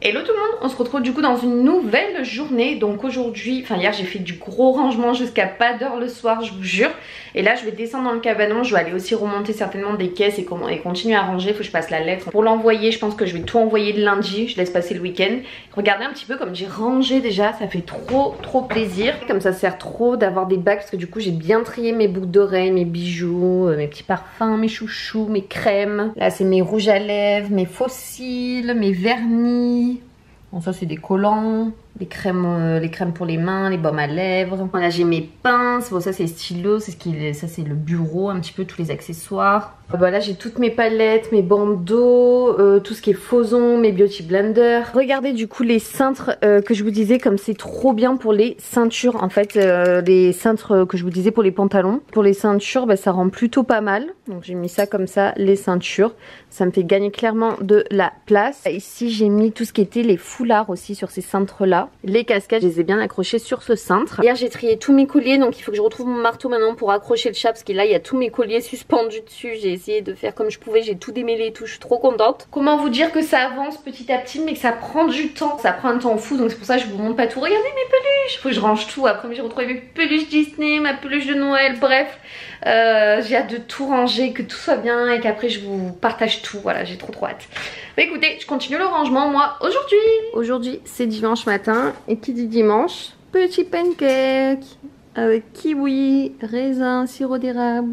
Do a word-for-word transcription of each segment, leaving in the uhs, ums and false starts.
Hello tout le monde, on se retrouve du coup dans une nouvelle journée. Donc aujourd'hui, enfin hier j'ai fait du gros rangement jusqu'à pas d'heure le soir, je vous jure. Et là je vais descendre dans le cabanon, je vais aller aussi remonter certainement des caisses et, et continuer à ranger. Il faut que je passe la lettre pour l'envoyer, je pense que je vais tout envoyer le lundi, je laisse passer le week-end. Regardez un petit peu comme j'ai rangé déjà, ça fait trop trop plaisir. Comme ça sert trop d'avoir des bacs parce que du coup j'ai bien trié mes boucles d'oreilles, mes bijoux, mes petits parfums, mes chouchous, mes crèmes. Là c'est mes rouges à lèvres, mes faux cils, mes vernis. Bon ça c'est des collants, les crèmes, euh, les crèmes pour les mains, les baumes à lèvres. Voilà j'ai mes pinces, bon ça c'est les stylos, c'est ce qui est, ça c'est le bureau, un petit peu tous les accessoires. Euh, bah là j'ai toutes mes palettes, mes bandeaux, euh, tout ce qui est fauson, mes beauty blenders. Regardez du coup les cintres euh, que je vous disais, comme c'est trop bien pour les ceintures en fait, euh, les cintres que je vous disais pour les pantalons. Pour les ceintures bah, ça rend plutôt pas mal, donc j'ai mis ça comme ça, les ceintures. Ça me fait gagner clairement de la place. Ici j'ai mis tout ce qui était les foulards aussi sur ces cintres là. Les casquettes, je les ai bien accrochées sur ce cintre. Hier j'ai trié tous mes colliers, donc il faut que je retrouve mon marteau maintenant pour accrocher le chat, parce que là il y a tous mes colliers suspendus dessus. J'ai essayé de faire comme je pouvais, j'ai tout démêlé et tout, je suis trop contente. Comment vous dire que ça avance petit à petit mais que ça prend du temps, ça prend un temps fou, donc c'est pour ça que je vous montre pas tout. Regardez mes peluches, faut que je range tout. Après j'ai retrouvé mes peluches Disney, ma peluche de Noël, bref. Euh, j'ai hâte de tout ranger, que tout soit bien et qu'après je vous partage tout. Voilà, j'ai trop trop hâte. Mais écoutez, je continue le rangement moi aujourd'hui. Aujourd'hui c'est dimanche matin et qui dit dimanche, petit pancake avec kiwi, raisin, sirop d'érable,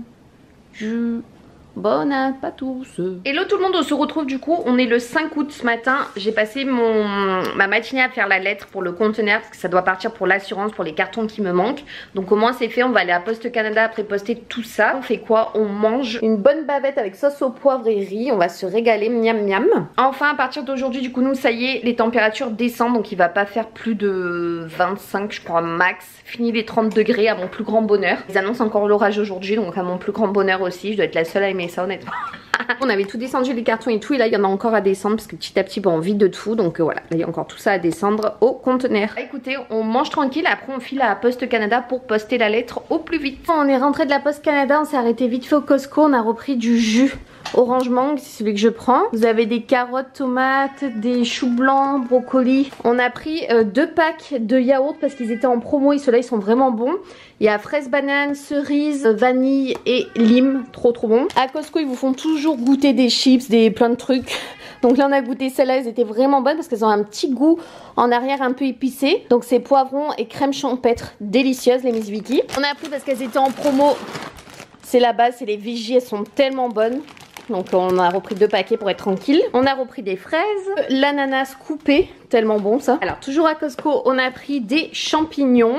jus. Bon app à tous. Hello tout le monde, on se retrouve du coup, on est le cinq août ce matin. J'ai passé mon ma matinée à faire la lettre pour le conteneur parce que ça doit partir pour l'assurance, pour les cartons qui me manquent. Donc au moins c'est fait, on va aller à Poste Canada après poster tout ça. On fait quoi? On mange une bonne bavette avec sauce au poivre et riz, on va se régaler, miam miam. Enfin à partir d'aujourd'hui du coup nous ça y est, les températures descendent, donc il va pas faire plus de vingt-cinq je crois max. Fini les trente degrés à mon plus grand bonheur. Ils annoncent encore l'orage aujourd'hui, donc à mon plus grand bonheur aussi, je dois être la seule à aimer ça honnêtement. On avait tout descendu les cartons et tout, et là il y en a encore à descendre parce que petit à petit bon, on vide de tout, donc euh, voilà, là il y a encore tout ça à descendre au conteneur. Écoutez, on mange tranquille, après on file à Poste Canada pour poster la lettre au plus vite. On est rentré de la Poste Canada, on s'est arrêté vite fait au Costco, on a repris du jus orange mangue, c'est celui que je prends. Vous avez des carottes, tomates, des choux blancs, brocolis. On a pris euh, deux packs de yaourts parce qu'ils étaient en promo et ceux-là ils sont vraiment bons. Il y a fraise, banane, cerise, vanille et lime, trop trop bon. À Costco ils vous font toujours goûter des chips, des plein de trucs. Donc là on a goûté celles-là, elles étaient vraiment bonnes parce qu'elles ont un petit goût en arrière un peu épicé. Donc c'est poivron et crème champêtre, délicieuses les Miss Vicky. On a pris parce qu'elles étaient en promo. C'est la base, c'est les Vigie, elles sont tellement bonnes. Donc on a repris deux paquets pour être tranquille. On a repris des fraises, l'ananas coupé, tellement bon ça. Alors toujours à Costco, on a pris des champignons.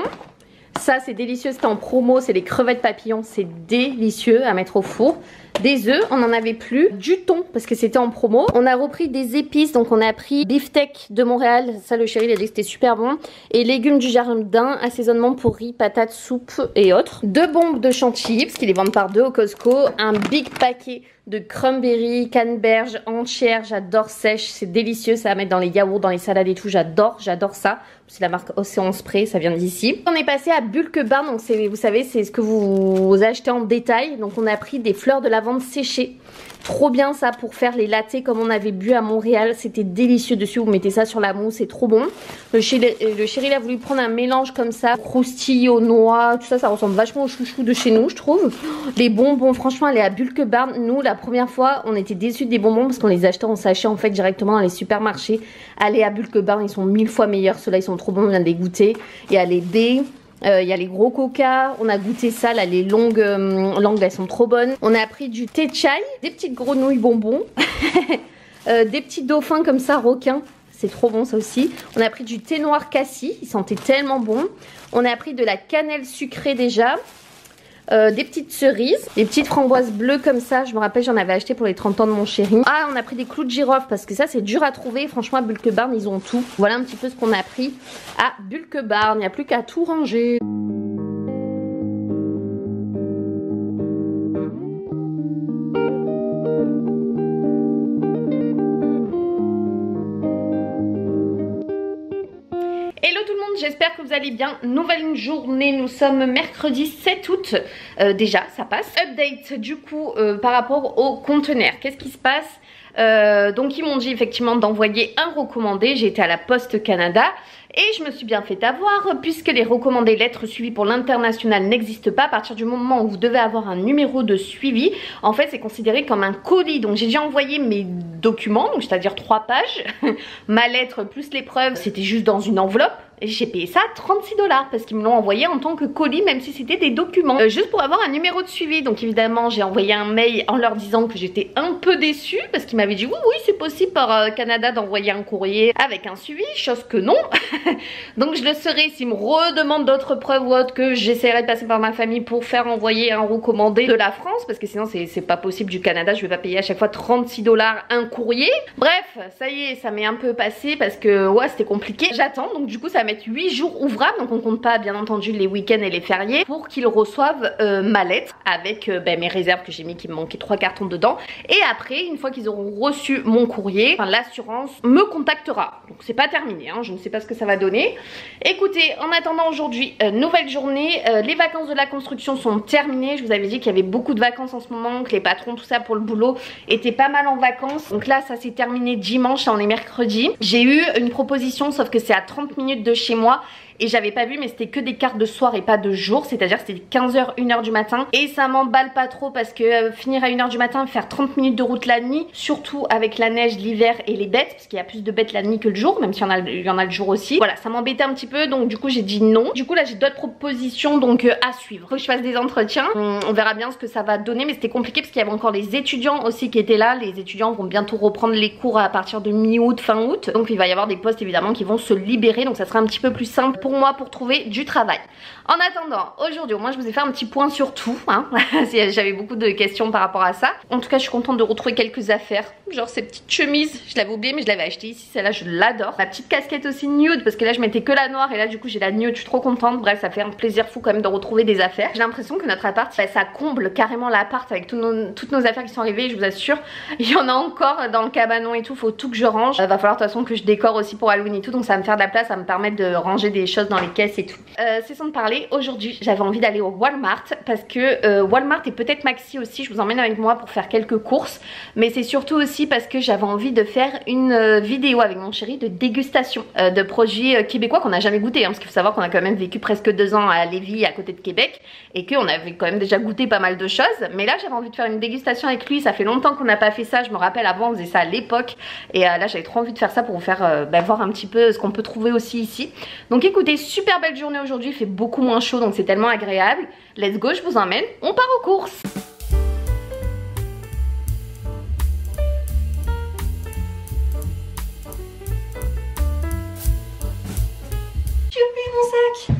Ça c'est délicieux, c'était en promo, c'est les crevettes papillons, c'est délicieux à mettre au four. Des œufs, on n'en avait plus. Du thon, parce que c'était en promo. On a repris des épices, donc on a pris beefsteak de Montréal. Ça, le chéri, il a dit que c'était super bon. Et légumes du jardin, assaisonnement pour riz, patates, soupe et autres. Deux bombes de chantilly, parce qu'ils les vendent par deux au Costco. Un big paquet de cranberry, canneberge entière. J'adore sèche, c'est délicieux. Ça va mettre dans les yaourts, dans les salades et tout. J'adore, j'adore ça. C'est la marque Océan Spray, ça vient d'ici. On est passé à Bulk Barn, donc vous savez, c'est ce que vous, vous achetez en détail. Donc on a pris des fleurs de lavande séchées. Trop bien ça pour faire les lattés comme on avait bu à Montréal. C'était délicieux dessus, vous mettez ça sur la mousse, c'est trop bon. Le chéri, le chéri il a voulu prendre un mélange comme ça, croustille aux noix, tout ça, ça ressemble vachement au chouchou de chez nous je trouve. Les bonbons, franchement, aller à Bulk Barn, nous la première fois on était déçus des bonbons parce qu'on les achetait en sachet en fait directement dans les supermarchés. Aller à Bulk Barn, ils sont mille fois meilleurs, ceux-là ils sont trop bons, on vient de les goûter. Il y a les dés. Il euh, y a les gros coca, on a goûté ça, là les longues euh, langues elles sont trop bonnes. On a pris du thé chai, des petites grenouilles bonbons, euh, des petits dauphins comme ça, requins, c'est trop bon ça aussi. On a pris du thé noir cassis, il sentait tellement bon. On a pris de la cannelle sucrée déjà. Euh, des petites cerises, des petites framboises bleues comme ça, je me rappelle j'en avais acheté pour les trente ans de mon chéri. Ah on a pris des clous de girofle parce que ça c'est dur à trouver, franchement à Bulk Barn ils ont tout. Voilà un petit peu ce qu'on a pris à Bulk Barn, il n'y a plus qu'à tout ranger. Hello tout le monde, j'espère que vous allez bien. Nouvelle journée, nous sommes mercredi sept août. Euh, déjà, ça passe. Update du coup euh, par rapport au conteneur. Qu'est-ce qui se passe? Euh, donc ils m'ont dit effectivement d'envoyer un recommandé. J'ai été à la Poste Canada et je me suis bien fait avoir puisque les recommandés lettres suivies pour l'international n'existent pas. À partir du moment où vous devez avoir un numéro de suivi, en fait c'est considéré comme un colis. Donc j'ai déjà envoyé mes documents, donc c'est-à-dire trois pages, ma lettre plus l'épreuve, c'était juste dans une enveloppe. Et j'ai payé ça trente-six dollars parce qu'ils me l'ont envoyé en tant que colis, même si c'était des documents, euh, juste pour avoir un numéro de suivi. Donc évidemment j'ai envoyé un mail en leur disant que j'étais un peu déçue parce qu'ils m'avaient dit oui oui c'est possible par euh, Canada d'envoyer un courrier avec un suivi, chose que non. Donc je le serai s'ils me redemandent d'autres preuves ou autres, que j'essaierai de passer par ma famille pour faire envoyer un recommandé de la France, parce que sinon c'est pas possible du Canada, je vais pas payer à chaque fois trente-six dollars un courrier. Bref, ça y est, ça m'est un peu passé parce que ouais c'était compliqué. J'attends, donc du coup ça mettre huit jours ouvrables, donc on compte pas bien entendu les week-ends et les fériés, pour qu'ils reçoivent euh, ma lettre avec euh, ben, mes réserves que j'ai mis, qui me manquait trois cartons dedans. Et après, une fois qu'ils auront reçu mon courrier, enfin, l'assurance me contactera. Donc c'est pas terminé, hein, je ne sais pas ce que ça va donner. Écoutez, en attendant aujourd'hui, euh, nouvelle journée, euh, les vacances de la construction sont terminées. Je vous avais dit qu'il y avait beaucoup de vacances en ce moment, que les patrons, tout ça pour le boulot, étaient pas mal en vacances. Donc là ça s'est terminé dimanche, là on est mercredi. J'ai eu une proposition, sauf que c'est à trente minutes de chez moi et j'avais pas vu, mais c'était que des cartes de soir et pas de jour, c'est-à-dire c'était quinze heures, une heure du matin, et ça m'emballe pas trop parce que euh, finir à une heure du matin, faire trente minutes de route la nuit, surtout avec la neige, l'hiver et les bêtes, parce qu'il y a plus de bêtes la nuit que le jour, même s'il y en a, il y en a le jour aussi. Voilà, ça m'embêtait un petit peu, donc du coup j'ai dit non. Du coup là j'ai d'autres propositions donc euh, à suivre. Faut que je fasse des entretiens, on, on verra bien ce que ça va donner, mais c'était compliqué parce qu'il y avait encore les étudiants aussi qui étaient là. Les étudiants vont bientôt reprendre les cours à partir de mi-août, fin août, donc il va y avoir des postes évidemment qui vont se libérer, donc ça sera un petit peu plus simple pour moi pour trouver du travail. En attendant, aujourd'hui au moins je vous ai fait un petit point sur tout, hein. J'avais beaucoup de questions par rapport à ça. En tout cas je suis contente de retrouver quelques affaires, genre ces petites chemises, je l'avais oublié mais je l'avais acheté ici, celle-là je l'adore. Ma petite casquette aussi nude, parce que là je mettais que la noire et là du coup j'ai la nude, je suis trop contente. Bref, ça fait un plaisir fou quand même de retrouver des affaires. J'ai l'impression que notre appart, bah, ça comble carrément l'appart avec tout nos, toutes nos affaires qui sont arrivées. Je vous assure, il y en a encore dans le cabanon et tout, faut tout que je range. euh, Va falloir de toute façon que je décore aussi pour Halloween et tout, donc ça va me faire de la place, ça va me permettre de ranger des choses dans les caisses et tout. Euh, c'est sans parler, aujourd'hui j'avais envie d'aller au Walmart parce que euh, Walmart et peut-être Maxi aussi, je vous emmène avec moi pour faire quelques courses, mais c'est surtout aussi parce que j'avais envie de faire une euh, vidéo avec mon chéri de dégustation euh, de produits euh, québécois qu'on n'a jamais goûté, hein, parce qu'il faut savoir qu'on a quand même vécu presque deux ans à Lévis, à côté de Québec, et qu'on avait quand même déjà goûté pas mal de choses. Mais là j'avais envie de faire une dégustation avec lui, ça fait longtemps qu'on n'a pas fait ça, je me rappelle avant on faisait ça à l'époque, et euh, là j'avais trop envie de faire ça pour vous faire euh, bah, voir un petit peu ce qu'on peut trouver aussi ici. Donc écoutez, super belle journée aujourd'hui, il fait beaucoup moins chaud donc c'est tellement agréable. Let's go, je vous emmène, on part aux courses. J'ai oublié mon sac.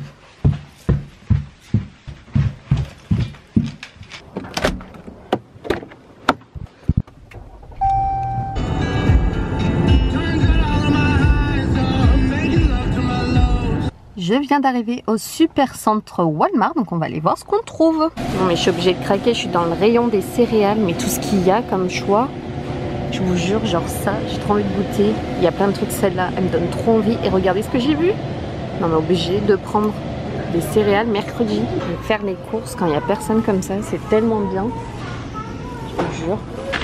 Je viens d'arriver au super centre Walmart, donc on va aller voir ce qu'on trouve. Non mais je suis obligée de craquer, je suis dans le rayon des céréales, mais tout ce qu'il y a comme choix, je vous jure, genre ça, j'ai trop envie de goûter. Il y a plein de trucs, celle-là, elle me donne trop envie. Et regardez ce que j'ai vu. Non mais obligée de prendre des céréales mercredi. Je vais faire les courses quand il n'y a personne comme ça, c'est tellement bien. Je vous jure.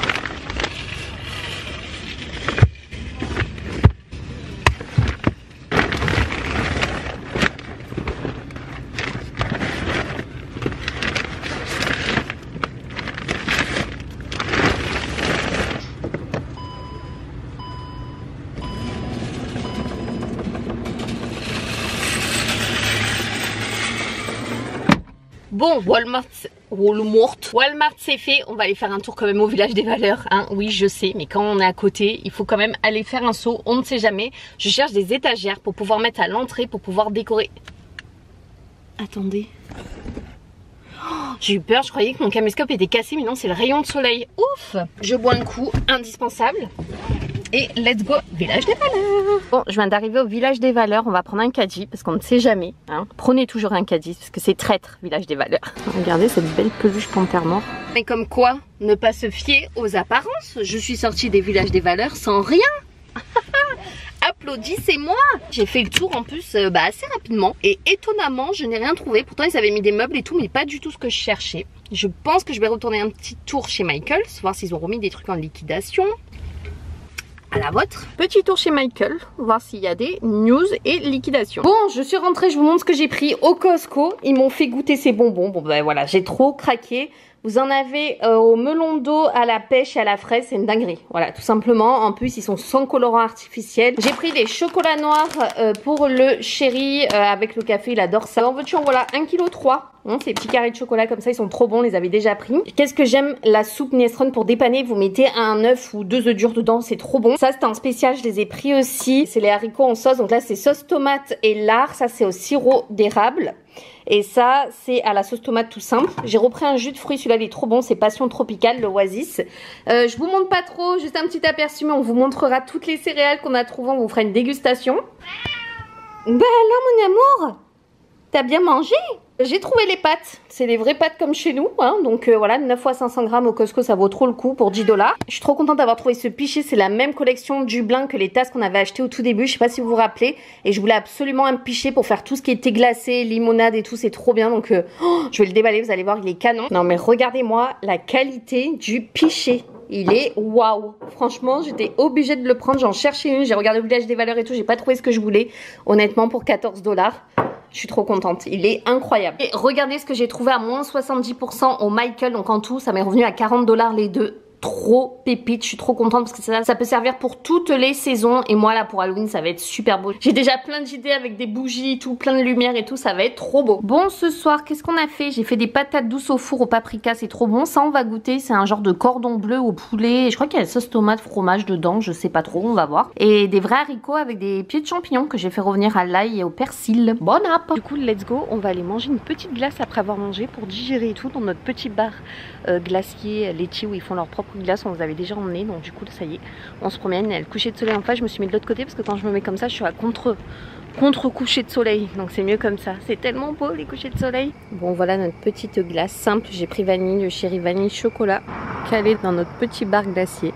Bon, Walmart, Walmart, Walmart c'est fait, on va aller faire un tour quand même au village des valeurs, hein. Oui je sais, mais quand on est à côté, il faut quand même aller faire un saut, on ne sait jamais. Je cherche des étagères pour pouvoir mettre à l'entrée, pour pouvoir décorer. Attendez. Oh, j'ai eu peur, je croyais que mon caméscope était cassé, mais non c'est le rayon de soleil. Ouf. Je bois un coup, indispensable. Et let's go, village des valeurs. Bon, je viens d'arriver au village des valeurs. On va prendre un caddie parce qu'on ne sait jamais, hein. Prenez toujours un caddie parce que c'est traître, village des valeurs. Regardez cette belle peluche panthère noire. Mais comme quoi, ne pas se fier aux apparences. Je suis sortie des villages des valeurs sans rien. Applaudissez-moi. J'ai fait le tour en plus euh, bah, assez rapidement. Et étonnamment, je n'ai rien trouvé. Pourtant, ils avaient mis des meubles et tout, mais pas du tout ce que je cherchais. Je pense que je vais retourner un petit tour chez Michaels, voir s'ils ont remis des trucs en liquidation. la vôtre. Petit tour chez Michael, voir s'il y a des news et liquidations. Bon, je suis rentrée, je vous montre ce que j'ai pris au Costco. Ils m'ont fait goûter ces bonbons. Bon ben voilà, j'ai trop craqué. Vous en avez euh, au melon d'eau, à la pêche et à la fraise, c'est une dinguerie. Voilà, tout simplement. En plus, ils sont sans colorant artificiel. J'ai pris des chocolats noirs euh, pour le chéri euh, avec le café, il adore ça. En voiture, voilà, un virgule trois kilos. Hein, ces petits carrés de chocolat comme ça, ils sont trop bons, on les avait déjà pris. Qu'est-ce que j'aime, la soupe minestrone pour dépanner. Vous mettez un œuf ou deux œufs durs dedans, c'est trop bon. Ça, c'est un spécial, je les ai pris aussi. C'est les haricots en sauce. Donc là, c'est sauce tomate et lard. Ça, c'est au sirop d'érable. Et ça, c'est à la sauce tomate tout simple. J'ai repris un jus de fruits, celui-là il est trop bon, c'est Passion Tropicale, le Oasis. Euh, je vous montre pas trop, juste un petit aperçu, mais on vous montrera toutes les céréales qu'on a trouvées, on vous fera une dégustation. Bah alors mon amour, t'as bien mangé? J'ai trouvé les pâtes, c'est les vraies pâtes comme chez nous, hein. Donc euh, voilà, neuf fois cinq cents grammes au Costco, ça vaut trop le coup pour dix dollars. Je suis trop contente d'avoir trouvé ce pichet, c'est la même collection Dublin que les tasses qu'on avait achetées au tout début, je sais pas si vous vous rappelez. Et je voulais absolument un pichet pour faire tout ce qui était glacé, limonade et tout, c'est trop bien. Donc euh, oh, je vais le déballer, vous allez voir, il est canon. Non mais regardez-moi la qualité du pichet. Il est waouh. Franchement, j'étais obligée de le prendre, j'en cherchais une, j'ai regardé au village des valeurs et tout, j'ai pas trouvé ce que je voulais. Honnêtement, pour quatorze dollars. Je suis trop contente, il est incroyable. Et regardez ce que j'ai trouvé à moins soixante-dix pour cent au Michael. Donc en tout, ça m'est revenu à quarante dollars les deux. Trop pépite, je suis trop contente parce que ça, ça peut servir pour toutes les saisons. Et moi là pour Halloween ça va être super beau. J'ai déjà plein d'idées avec des bougies, tout, plein de lumière et tout, ça va être trop beau. Bon, ce soir qu'est-ce qu'on a fait? J'ai fait des patates douces au four au paprika, c'est trop bon. Ça on va goûter, c'est un genre de cordon bleu au poulet. Je crois qu'il y a la sauce tomate fromage dedans, je sais pas trop, on va voir. Et des vrais haricots avec des pieds de champignons que j'ai fait revenir à l'ail et au persil. Bon app. Du coup let's go, on va aller manger une petite glace après avoir mangé pour digérer et tout dans notre petit bar euh, glacier laitier où ils font leur propre glace, on vous avait déjà emmené, donc du coup ça y est, on se promène. Il y a le coucher de soleil en face, je me suis mis de l'autre côté parce que quand je me mets comme ça je suis à contre contre coucher de soleil, donc c'est mieux comme ça, c'est tellement beau les couchers de soleil. Bon voilà notre petite glace simple, j'ai pris vanille, le chéri vanille chocolat calé dans notre petit bar glacier.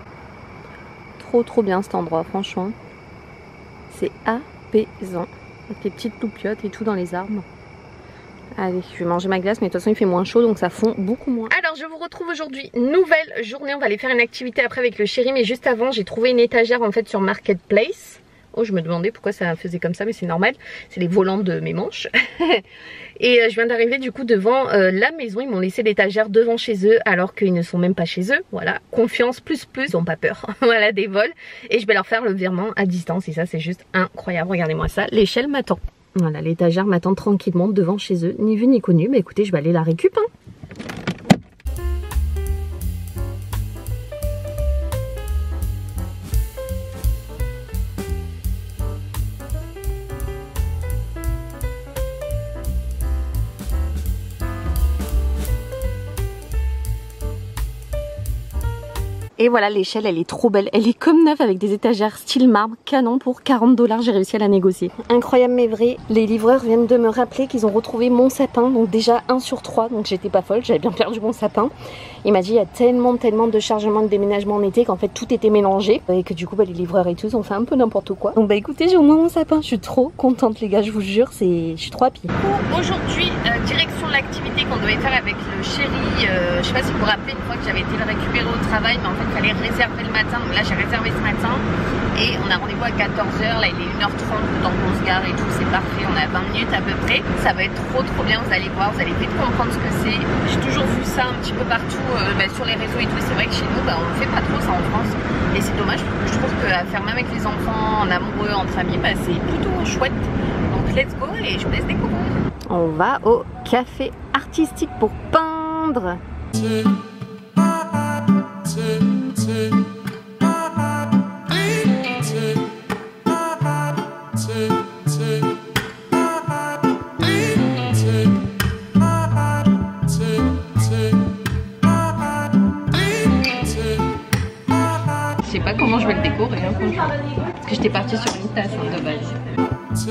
Trop trop bien cet endroit, franchement c'est apaisant avec les petites loupiottes et tout dans les arbres. Allez, je vais manger ma glace, mais de toute façon il fait moins chaud donc ça fond beaucoup moins. Alors je vous retrouve aujourd'hui, nouvelle journée, on va aller faire une activité après avec le chéri, mais juste avant j'ai trouvé une étagère en fait sur Marketplace. Oh, je me demandais pourquoi ça faisait comme ça, mais c'est normal, c'est les volants de mes manches. Et euh, je viens d'arriver du coup devant euh, la maison, ils m'ont laissé l'étagère devant chez eux alors qu'ils ne sont même pas chez eux. Voilà, confiance plus plus, ils n'ont pas peur. Voilà, des vols. Et je vais leur faire le virement à distance et ça c'est juste incroyable, regardez-moi ça, l'échelle m'attend. Voilà, l'étagère m'attend tranquillement devant chez eux, ni vu ni connu. Mais écoutez, je vais aller la récup. Hein. Et voilà, l'échelle elle est trop belle, elle est comme neuve avec des étagères style marbre, canon pour quarante dollars, j'ai réussi à la négocier. Incroyable mais vrai, les livreurs viennent de me rappeler qu'ils ont retrouvé mon sapin, donc déjà un sur trois, donc j'étais pas folle, j'avais bien perdu mon sapin. Il m'a dit il y a tellement tellement de chargements de déménagement en été qu'en fait tout était mélangé et que du coup bah, les livreurs et tout ont fait un peu n'importe quoi. Donc bah écoutez, j'ai au moins mon sapin, je suis trop contente les gars, je vous jure, c'est, je suis trop happy. Aujourd'hui, euh, direction de l'activité qu'on devait faire avec le chéri, euh, je sais pas si vous vous rappelez une fois que j'avais été le récupérer au travail, mais en fait il fallait réserver le matin, donc là j'ai réservé ce matin et on a rendez-vous à quatorze heures, là il est une heure trente, le temps qu'on se gare et tout, c'est parfait, on a vingt minutes à peu près, ça va être trop trop bien, vous allez voir, vous allez vite comprendre ce que c'est. J'ai toujours vu ça un petit peu partout euh, bah, sur les réseaux et tout, c'est vrai que chez nous bah, on ne fait pas trop ça en France et c'est dommage parce que je trouve qu'à faire même avec les enfants, en amoureux, entre amis, bah, c'est plutôt chouette, donc let's go et je vous laisse découvrir. On va au café artistique pour peindre. Je sais pas comment je vais le décorer, hein, parce que j'étais partie sur une tasse hein, de base.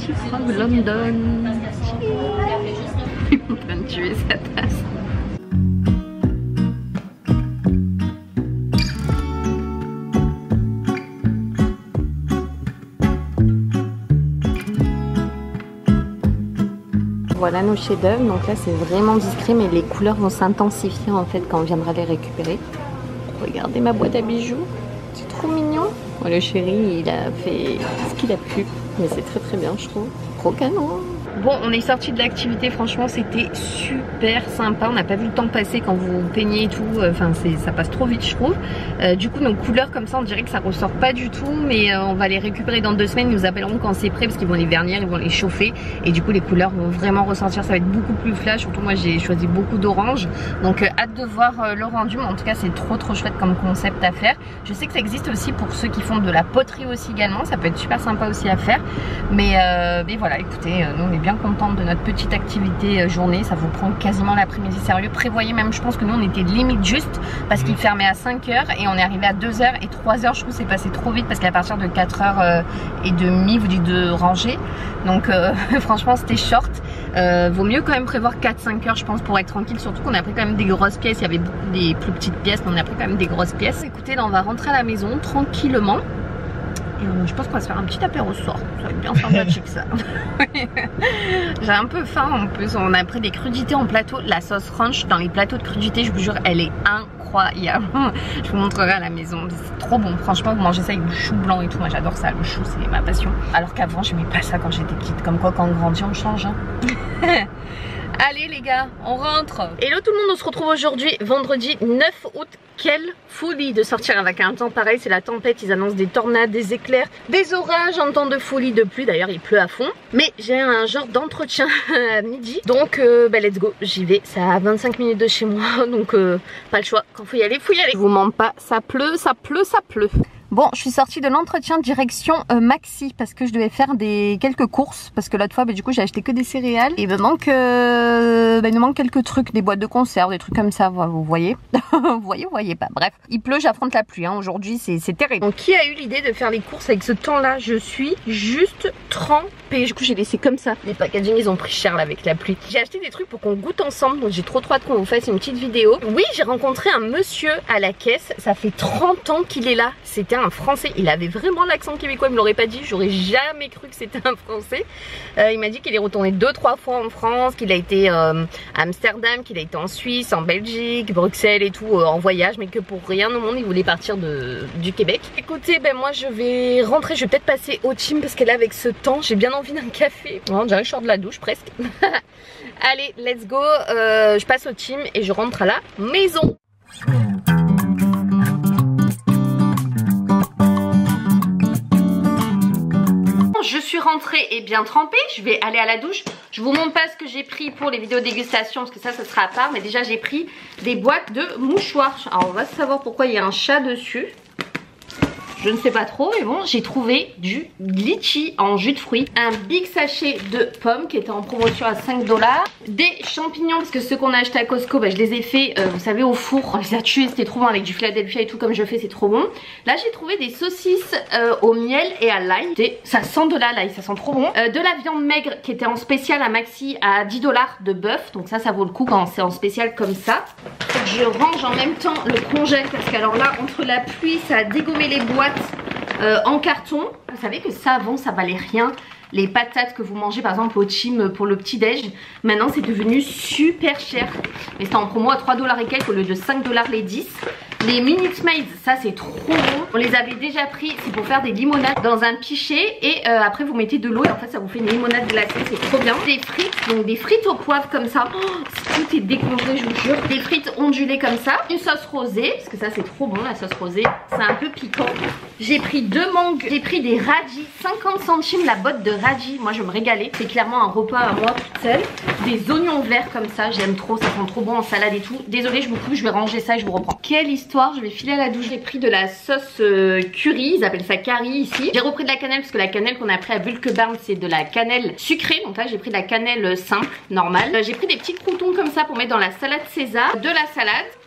Tea from London. Il est en train de tuer sa tasse. Voilà nos chefs-d'œuvre, donc là c'est vraiment discret mais les couleurs vont s'intensifier en fait quand on viendra les récupérer. Regardez ma boîte à bijoux, c'est trop mignon. Oh, le chéri il a fait ce qu'il a pu, mais c'est très très bien je trouve, trop canon. Bon, on est sorti de l'activité, franchement c'était super sympa, on n'a pas vu le temps passer quand vous peignez et tout, enfin euh, ça passe trop vite je trouve. Euh, du coup nos couleurs comme ça on dirait que ça ressort pas du tout, mais euh, on va les récupérer dans deux semaines, ils nous appelleront quand c'est prêt parce qu'ils vont les vernir, ils vont les chauffer et du coup les couleurs vont vraiment ressortir, ça va être beaucoup plus flash, surtout moi j'ai choisi beaucoup d'orange, donc euh, hâte de voir euh, le rendu, mais en tout cas c'est trop trop chouette comme concept à faire. Je sais que ça existe aussi pour ceux qui font de la poterie aussi également, ça peut être super sympa aussi à faire, mais, euh, mais voilà écoutez, euh, nous on est bien contente de notre petite activité euh, journée, ça vous prend quasiment l'après-midi sérieux, prévoyez même, je pense que nous on était limite juste parce qu'il fermait à cinq heures et on est arrivé à deux heures et trois heures, je trouve que c'est passé trop vite parce qu'à partir de quatre heures trente vous dites de ranger, donc euh, franchement c'était short. Euh, vaut mieux quand même prévoir quatre cinq heures je pense pour être tranquille, surtout qu'on a pris quand même des grosses pièces, il y avait beaucoup des plus petites pièces mais on a pris quand même des grosses pièces. Écoutez là on va rentrer à la maison tranquillement. Et je pense qu'on va se faire un petit apéro ce soir. Ça va être bien sympathique ça. J'ai un peu faim en plus. On a pris des crudités en plateau. La sauce ranch dans les plateaux de crudités, je vous jure, elle est incroyable. Je vous montrerai à la maison. C'est trop bon. Franchement, vous mangez ça avec du chou blanc et tout. Moi j'adore ça. Le chou, c'est ma passion. Alors qu'avant, je n'aimais pas ça quand j'étais petite. Comme quoi, quand on grandit, on change. Hein. Allez les gars, on rentre. Hello tout le monde, on se retrouve aujourd'hui vendredi neuf août. Quelle folie de sortir avec un temps pareil, c'est la tempête, ils annoncent des tornades, des éclairs, des orages, un temps de folie de pluie, d'ailleurs il pleut à fond. Mais j'ai un genre d'entretien à midi, donc euh, bah, let's go, j'y vais, c'est à vingt-cinq minutes de chez moi, donc euh, pas le choix, quand faut y aller, faut y aller. Je vous mens pas, ça pleut, ça pleut, ça pleut. Bon, je suis sortie de l'entretien direction euh, Maxi parce que je devais faire des quelques courses parce que l'autre fois, bah, du coup, j'ai acheté que des céréales et il me manque, euh, bah, il me manque quelques trucs, des boîtes de conserve, des trucs comme ça. Vous voyez, vous voyez, vous voyez pas. Bref, il pleut, j'affronte la pluie. Hein. Aujourd'hui, c'est terrible. Donc, qui a eu l'idée de faire les courses avec ce temps-là? Je suis juste trempée. Du coup, j'ai laissé comme ça. Les packaging, ils ont pris cher là avec la pluie. J'ai acheté des trucs pour qu'on goûte ensemble. Donc, j'ai trop trop hâte qu'on vous fasse une petite vidéo. Oui, j'ai rencontré un monsieur à la caisse. Ça fait trente ans qu'il est là. C'était un français, il avait vraiment l'accent québécois, il me l'aurait pas dit, j'aurais jamais cru que c'était un français. Euh, il m'a dit qu'il est retourné deux trois fois en France, qu'il a été euh, à Amsterdam, qu'il a été en Suisse, en Belgique, Bruxelles et tout, euh, en voyage, mais que pour rien au monde il voulait partir de, du Québec. Écoutez, ben moi je vais rentrer, je vais peut-être passer au team parce que là avec ce temps j'ai bien envie d'un café. Oh, on dirait que je sors de la douche presque. Allez, let's go, euh, je passe au team et je rentre à la maison. Je suis rentrée et bien trempée, je vais aller à la douche. Je vous montre pas ce que j'ai pris pour les vidéos dégustation parce que ça, ça sera à part. Mais déjà, j'ai pris des boîtes de mouchoirs. Alors, on va savoir pourquoi il y a un chat dessus. Je ne sais pas trop, mais bon, j'ai trouvé du litchi en jus de fruits. Un big sachet de pommes qui était en promotion à cinq dollars. Des champignons, parce que ceux qu'on a acheté à Costco, bah, je les ai fait, euh, vous savez, au four. On les a tués, c'était trop bon avec du Philadelphia et tout, comme je fais, c'est trop bon. Là, j'ai trouvé des saucisses euh, au miel et à l'ail. Ça sent de la l'ail, ça sent trop bon. Euh, de la viande maigre qui était en spécial à Maxi à dix dollars de bœuf. Donc ça, ça vaut le coup quand c'est en spécial comme ça. Je range en même temps le congèle parce qu'alors là, entre la pluie, ça a dégommé les boîtes. Euh, en carton. Vous savez que ça avant ça valait rien. Les patates que vous mangez par exemple au team pour le petit déj, maintenant c'est devenu super cher. Mais c'est en promo à trois dollars et quelques au lieu de cinq dollars les dix. Les Minute Maid, ça c'est trop bon. On les avait déjà pris, c'est pour faire des limonades dans un pichet. Et euh, après vous mettez de l'eau et en fait ça vous fait une limonade glacée, c'est trop bien. Des frites, donc des frites au poivre comme ça. Oh, tout est décongelé, je vous jure. Des frites ondulées comme ça. Une sauce rosée, parce que ça c'est trop bon la sauce rosée. C'est un peu piquant. J'ai pris deux mangues, j'ai pris des radis, cinquante centimes la botte de radis. Moi je me régalais, c'est clairement un repas à moi toute seule. Des oignons verts comme ça, j'aime trop, ça sent trop bon en salade et tout. Désolée, je vous coupe, je vais ranger ça et je vous reprends. Quelle histoire, je vais filer à la douche. J'ai pris de la sauce euh, curry, ils appellent ça curry ici. J'ai repris de la cannelle parce que la cannelle qu'on a pris à Bulk Barn c'est de la cannelle sucrée. Donc là j'ai pris de la cannelle simple, normale. Euh, j'ai pris des petits croutons comme ça pour mettre dans la salade César. De la salade.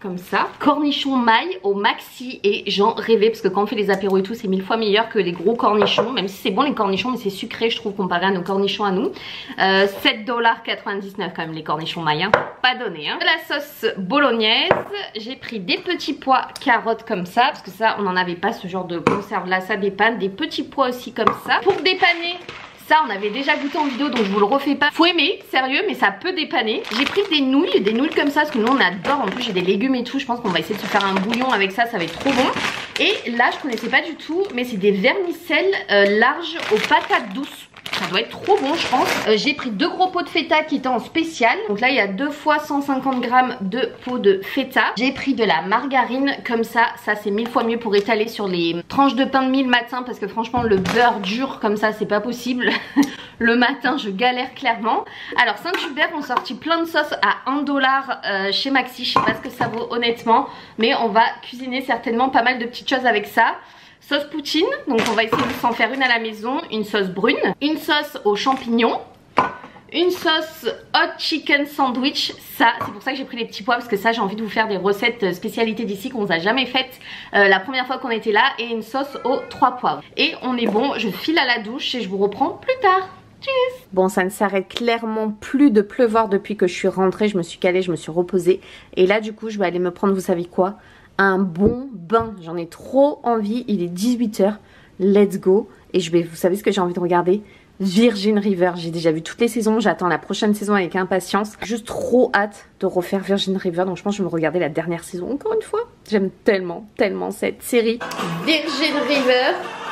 comme ça. Cornichons maille au maxi et j'en rêvais parce que quand on fait les apéros et tout c'est mille fois meilleur que les gros cornichons. Même si c'est bon les cornichons mais c'est sucré je trouve comparé à nos cornichons à nous. euh, sept dollars quatre-vingt-dix-neuf quand même les cornichons maille, hein. Pas donné hein. De la sauce bolognaise, j'ai pris des petits pois carottes comme ça parce que ça on n'en avait pas ce genre de conserve là, ça dépanne. Des petits pois aussi comme ça. Pour dépanner, ça on avait déjà goûté en vidéo donc je vous le refais pas. Faut aimer, sérieux, mais ça peut dépanner. J'ai pris des nouilles, des nouilles comme ça parce que nous on adore. En plus j'ai des légumes et tout, je pense qu'on va essayer de se faire un bouillon avec ça, ça va être trop bon. Et là je connaissais pas du tout, mais c'est des vermicelles euh, larges aux patates douces. Ça doit être trop bon je pense. euh, J'ai pris deux gros pots de feta qui étaient en spécial. Donc là il y a deux fois cent cinquante grammes de pots de feta. J'ai pris de la margarine comme ça. Ça c'est mille fois mieux pour étaler sur les tranches de pain de mie le matin. Parce que franchement le beurre dur comme ça c'est pas possible. Le matin je galère clairement. Alors Saint-Hubert ont sorti plein de sauces à un dollar euh, chez Maxi. Je sais pas ce que ça vaut honnêtement, mais on va cuisiner certainement pas mal de petites choses avec ça. Sauce poutine, donc on va essayer de s'en faire une à la maison. Une sauce brune, une sauce aux champignons, une sauce hot chicken sandwich. Ça c'est pour ça que j'ai pris les petits pois parce que ça j'ai envie de vous faire des recettes spécialités d'ici qu'on vous a jamais faites euh, la première fois qu'on était là. Et une sauce aux trois poivres. Et on est bon, je file à la douche et je vous reprends plus tard. Tchuss. Bon ça ne s'arrête clairement plus de pleuvoir depuis que je suis rentrée. Je me suis calée, je me suis reposée. Et là du coup je vais aller me prendre, vous savez quoi, un bon bain. J'en ai trop envie. Il est dix-huit heures. Let's go. Et je vais, vous savez ce que j'ai envie de regarder? Virgin River. J'ai déjà vu toutes les saisons. J'attends la prochaine saison avec impatience. Juste trop hâte de refaire Virgin River. Donc je pense que je vais me regarder la dernière saison encore une fois. J'aime tellement, tellement cette série. Virgin River.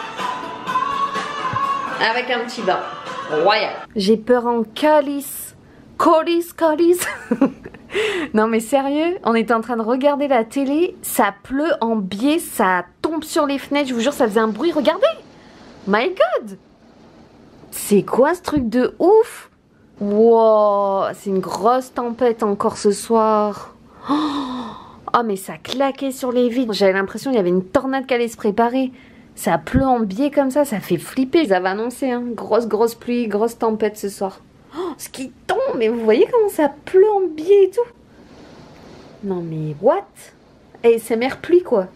Avec un petit bain. Royal. J'ai peur en calice. Calice, calice. Non mais sérieux, on était en train de regarder la télé, ça pleut en biais, ça tombe sur les fenêtres, je vous jure ça faisait un bruit, regardez. My god. C'est quoi ce truc de ouf? Wow, c'est une grosse tempête encore ce soir. Oh mais ça claquait sur les vitres, j'avais l'impression qu'il y avait une tornade qui allait se préparer. Ça pleut en biais comme ça, ça fait flipper. Ils avaient annoncé hein, grosse grosse pluie, grosse tempête ce soir. Oh, ce qui tombe, mais vous voyez comment ça pleut en biais et tout. Non mais what? Et c'est mer pluie quoi.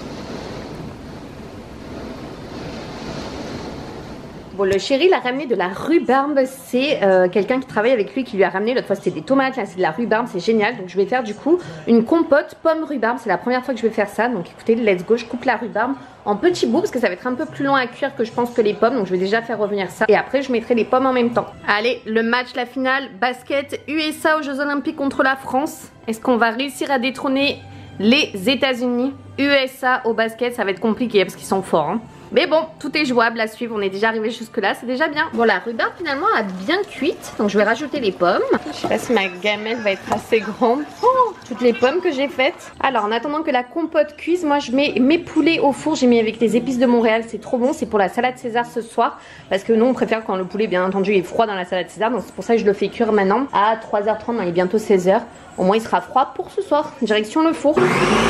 Bon le chéri l'a ramené de la rhubarbe. C'est euh, quelqu'un qui travaille avec lui qui lui a ramené. L'autre fois c'était des tomates, là c'est de la rhubarbe, c'est génial. Donc je vais faire du coup une compote pomme rhubarbe. C'est la première fois que je vais faire ça. Donc écoutez, let's go, je coupe la rhubarbe en petits bouts parce que ça va être un peu plus long à cuire que je pense que les pommes. Donc je vais déjà faire revenir ça. Et après je mettrai les pommes en même temps. Allez, le match, la finale, basket U S A aux Jeux Olympiques contre la France. Est-ce qu'on va réussir à détrôner les États-Unis? U S A au basket, ça va être compliqué parce qu'ils sont forts hein. Mais bon, tout est jouable à suivre, on est déjà arrivé jusque là, c'est déjà bien. Bon la rhubarbe finalement a bien cuite, donc je vais rajouter les pommes. Je sais pas si ma gamelle va être assez grande. Oh, toutes les pommes que j'ai faites. Alors en attendant que la compote cuise, moi je mets mes poulets au four, j'ai mis avec les épices de Montréal, c'est trop bon. C'est pour la salade César ce soir, parce que nous on préfère quand le poulet bien entendu est froid dans la salade César. Donc c'est pour ça que je le fais cuire maintenant à trois heures trente, il est bientôt seize heures. Au moins il sera froid pour ce soir, direction le four.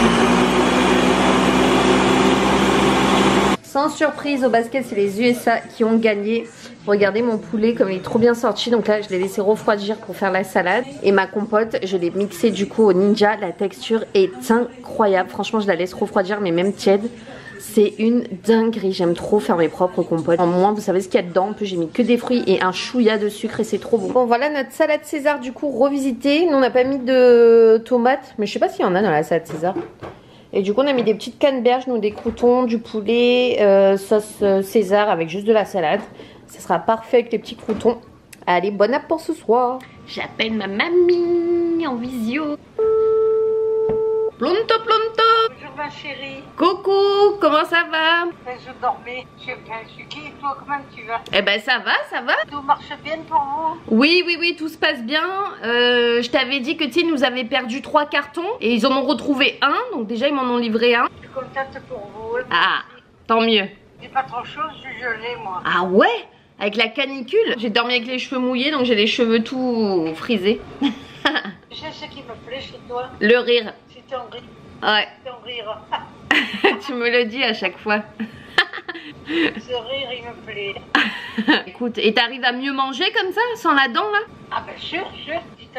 Sans surprise au basket c'est les U S A qui ont gagné. Regardez mon poulet comme il est trop bien sorti. Donc là je l'ai laissé refroidir pour faire la salade. Et ma compote je l'ai mixée du coup au Ninja. La texture est incroyable. Franchement je la laisse refroidir mais même tiède. C'est une dinguerie. J'aime trop faire mes propres compotes. En moins vous savez ce qu'il y a dedans. En plus j'ai mis que des fruits et un chouïa de sucre et c'est trop bon. Bon voilà notre salade César du coup revisitée. Nous on n'a pas mis de tomates. Mais je sais pas s'il y en a dans la salade César. Et du coup on a mis des petites canneberges, nous des croutons, du poulet, euh, sauce euh, César avec juste de la salade. Ça sera parfait avec les petits croutons. Allez, bon app pour ce soir. J'appelle ma mamie en visio. Plonto plonto. Bonjour ma chérie. Coucou, comment ça va? Ben, je dormais, je suis bien, je suis qui et toi, comment tu vas? Eh ben ça va, ça va. Tout marche bien pour vous? Oui, oui, oui, tout se passe bien. Euh, je t'avais dit que tu sais, nous avaient perdu trois cartons et ils en ont retrouvé un. Donc déjà ils m'en ont livré un. Je suis contente pour vous. Ah, tant mieux. J'ai pas trop chaud, je suis gelée moi. Ah ouais? Avec la canicule, j'ai dormi avec les cheveux mouillés donc j'ai les cheveux tout frisés. Tu sais ce qui me plaît chez toi? Le rire. C'est ton rire. Ouais. Ton rire. Tu me le dis à chaque fois. Ce rire il me plaît. Écoute, et t'arrives à mieux manger comme ça, sans la dent là? Ah ben sûr, sûr. Il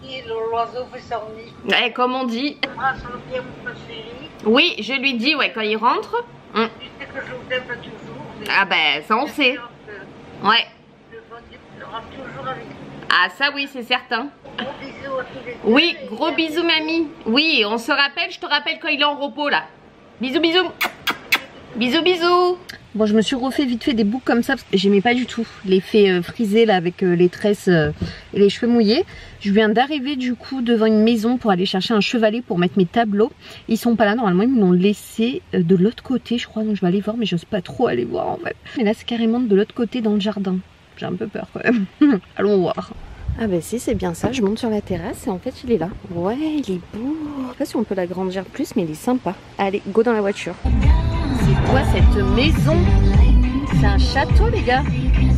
dit, l'oiseau fait son nid. Ouais, comme on dit. Embrasse-le bien, mon chéri. Oui, je lui dis, ouais, quand il rentre. Mm. Tu sais que je vous aime toujours. Ah ben, ça on sait. Ouais. Le bon Dieu sera toujours avec nous. Ah ça oui, c'est certain. Gros bisous à tous les deux. Oui, gros bisous mamie. Oui, on se rappelle, je te rappelle quand il est en repos là. Bisous, bisous. Bisous, bisous. Bon, je me suis refait vite fait des boucles comme ça parce que j'aimais pas du tout l'effet euh, frisé là avec euh, les tresses euh, et les cheveux mouillés. Je viens d'arriver du coup devant une maison pour aller chercher un chevalet pour mettre mes tableaux. Ils sont pas là, normalement ils me l'ont laissé euh, de l'autre côté je crois, donc je vais aller voir mais j'ose pas trop aller voir en fait. Mais là c'est carrément de l'autre côté dans le jardin. J'ai un peu peur quand même. Allons voir. Ah bah si, c'est bien ça, je monte sur la terrasse et en fait il est là. Ouais, il est beau. Je sais pas si on peut l'agrandir plus mais il est sympa. Allez, go dans la voiture. C'est quoi cette maison? C'est un château les gars.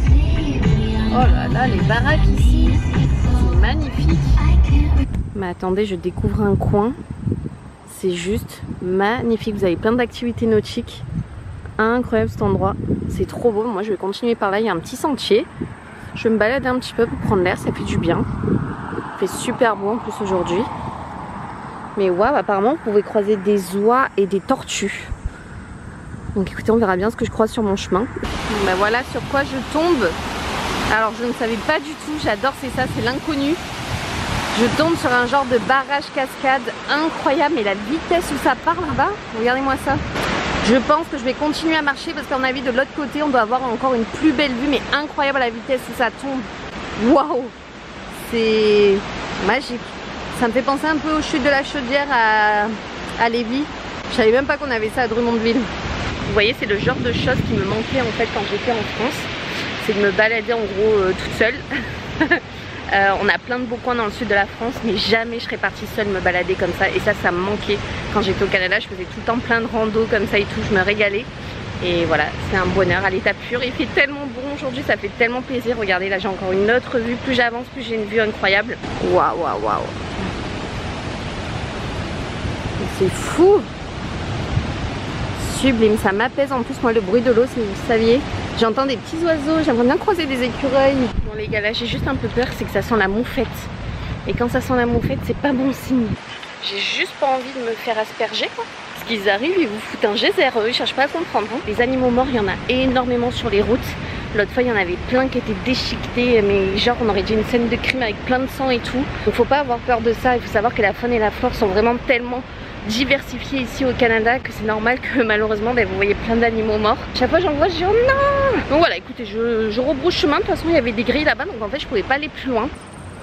Oh là là, les baraques ici, c'est magnifique. Mais attendez, je découvre un coin. C'est juste magnifique, vous avez plein d'activités nautiques. Incroyable cet endroit, c'est trop beau. Moi je vais continuer par là, il y a un petit sentier. Je vais me balader un petit peu pour prendre l'air, ça fait du bien. Il fait super beau en plus aujourd'hui. Mais waouh, apparemment vous pouvez croiser des oies et des tortues. Donc écoutez, on verra bien ce que je croise sur mon chemin. Bon, ben voilà sur quoi je tombe. Alors je ne savais pas du tout, j'adore, c'est ça, c'est l'inconnu. Je tombe sur un genre de barrage cascade incroyable, mais la vitesse où ça part là-bas, regardez-moi ça. Je pense que je vais continuer à marcher parce qu'à mon avis de l'autre côté on doit avoir encore une plus belle vue, mais incroyable à la vitesse où ça tombe. Waouh, c'est magique. Ça me fait penser un peu aux chutes de la Chaudière à, à Lévis. Je savais même pas qu'on avait ça à Drummondville. Vous voyez, c'est le genre de choses qui me manquait en fait quand j'étais en France. C'est de me balader en gros euh, toute seule. euh, on a plein de beaux coins dans le sud de la France, mais jamais je serais partie seule me balader comme ça. Et ça, ça me manquait. Quand j'étais au Canada, je faisais tout le temps plein de randos comme ça et tout. Je me régalais. Et voilà, c'est un bonheur à l'état pur. Il fait tellement bon aujourd'hui, ça fait tellement plaisir. Regardez, là j'ai encore une autre vue. Plus j'avance, plus j'ai une vue incroyable. Waouh, waouh, waouh. C'est fou. Sublime, ça m'apaise en plus moi le bruit de l'eau si vous saviez. J'entends des petits oiseaux, j'aimerais bien croiser des écureuils. Bon les gars, là j'ai juste un peu peur, c'est que ça sent la moufette. Et quand ça sent la moufette, c'est pas bon signe. J'ai juste pas envie de me faire asperger quoi. Parce qu'ils arrivent, ils vous foutent un geyser, eux, ils cherchent pas à comprendre. Hein. Les animaux morts, il y en a énormément sur les routes. L'autre fois il y en avait plein qui étaient déchiquetés, mais genre on aurait dit une scène de crime avec plein de sang et tout. Donc faut pas avoir peur de ça, il faut savoir que la faune et la flore sont vraiment tellement diversifié ici au Canada que c'est normal que malheureusement ben, vous voyez plein d'animaux morts. Chaque fois j'en vois, je dis oh non. Donc voilà, écoutez, je, je rebrousse chemin. De toute façon il y avait des grilles là-bas, donc en fait je pouvais pas aller plus loin.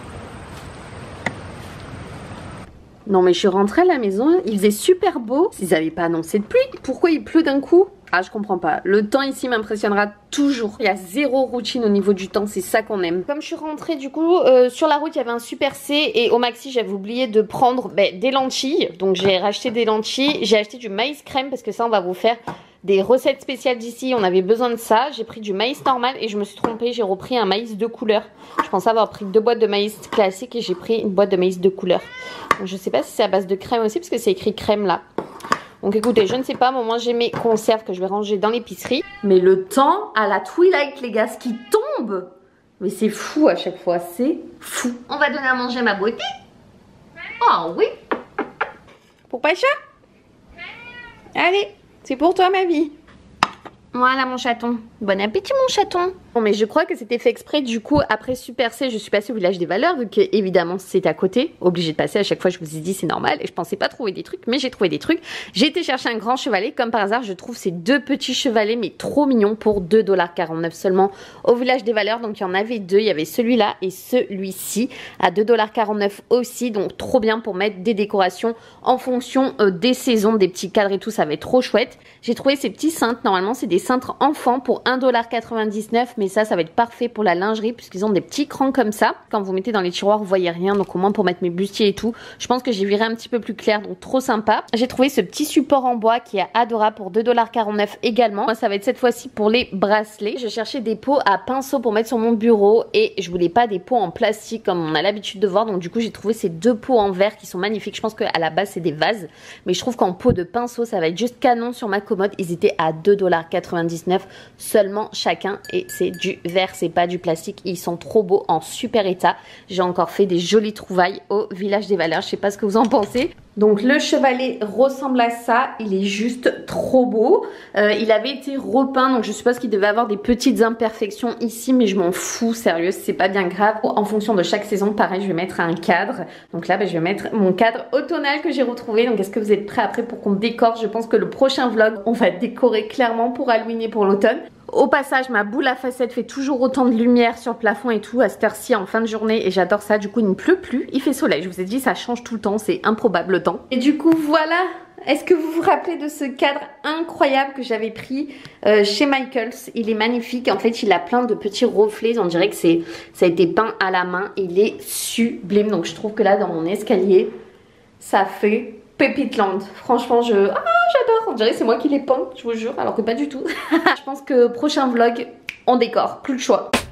Non mais je suis rentrée à la maison, il faisait super beau. Ils n'avaient pas annoncé de pluie, pourquoi il pleut d'un coup? Ah je comprends pas, le temps ici m'impressionnera toujours. Il y a zéro routine au niveau du temps, c'est ça qu'on aime. Comme je suis rentrée du coup, euh, sur la route il y avait un Super C et au Maxi j'avais oublié de prendre ben, des lentilles. Donc j'ai racheté des lentilles, j'ai acheté du maïs crème parce que ça on va vous faire des recettes spéciales d'ici, on avait besoin de ça. J'ai pris du maïs normal et je me suis trompée, j'ai repris un maïs de couleur. Je pensais avoir pris deux boîtes de maïs classique et j'ai pris une boîte de maïs de couleur. Donc, je sais pas si c'est à base de crème aussi parce que c'est écrit crème là. Donc écoutez, je ne sais pas, moi j'ai mes conserves que je vais ranger dans l'épicerie. Mais le temps à la Twilight les gars, ce qui tombe, mais c'est fou à chaque fois, c'est fou. On va donner à manger à ma beauté. Oh oui. Pour Pacha? Allez, c'est pour toi ma vie. Voilà mon chaton. Bon appétit mon chaton. Bon mais je crois que c'était fait exprès. Du coup après Super C je suis passée au village des valeurs. Vu que évidemment c'est à côté. Obligée de passer à chaque fois, je vous ai dit c'est normal. Et je pensais pas trouver des trucs, mais j'ai trouvé des trucs. J'ai été chercher un grand chevalet. Comme par hasard je trouve ces deux petits chevalets, mais trop mignons, pour deux dollars quarante-neuf seulement au village des valeurs. Donc il y en avait deux. Il y avait celui-là et celui-ci à deux dollars quarante-neuf aussi. Donc trop bien pour mettre des décorations en fonction euh, des saisons, des petits cadres et tout. Ça va être trop chouette. J'ai trouvé ces petits cintres. Normalement c'est des cintres enfants pour un dollar quatre-vingt-dix-neuf, mais ça, ça va être parfait pour la lingerie puisqu'ils ont des petits crans comme ça. Quand vous mettez dans les tiroirs, vous voyez rien, donc au moins pour mettre mes bustiers et tout. Je pense que j'ai viré un petit peu plus clair, donc trop sympa. J'ai trouvé ce petit support en bois qui est adorable pour deux dollars quarante-neuf également. Moi, ça va être cette fois-ci pour les bracelets. Je cherchais des pots à pinceau pour mettre sur mon bureau et je voulais pas des pots en plastique comme on a l'habitude de voir, donc du coup j'ai trouvé ces deux pots en verre qui sont magnifiques. Je pense qu'à la base c'est des vases, mais je trouve qu'en pot de pinceau ça va être juste canon sur ma commode. Ils étaient à deux dollars quatre-vingt-dix-neuf seulement chacun et c'est du verre, c'est pas du plastique. Ils sont trop beaux, en super état. J'ai encore fait des jolies trouvailles au Village des Valeurs. Je sais pas ce que vous en pensez. Donc le chevalet ressemble à ça, il est juste trop beau. Euh, il avait été repeint, donc je suppose qu'il devait avoir des petites imperfections ici, mais je m'en fous, sérieux, c'est pas bien grave. En fonction de chaque saison, pareil, je vais mettre un cadre. Donc là, bah, je vais mettre mon cadre automnal que j'ai retrouvé. Donc est-ce que vous êtes prêts après pour qu'on décore? Je pense que le prochain vlog, on va décorer clairement pour Halloween et pour l'automne. Au passage, ma boule à facettes fait toujours autant de lumière sur le plafond et tout à cette heure-ci en fin de journée et j'adore ça. Du coup, il ne pleut plus, il fait soleil. Je vous ai dit, ça change tout le temps, c'est improbable le temps. Et du coup, voilà. Est-ce que vous vous rappelez de ce cadre incroyable que j'avais pris euh, chez Michaels? Il est magnifique. En fait, il a plein de petits reflets. On dirait que c'est ça a été peint à la main. Il est sublime. Donc, je trouve que là, dans mon escalier, ça fait Pépite Land. Franchement, je... Ah, j'adore. On dirait que c'est moi qui l'ai peint, je vous jure, alors que pas du tout. Je pense que prochain vlog, on décore. Plus le choix.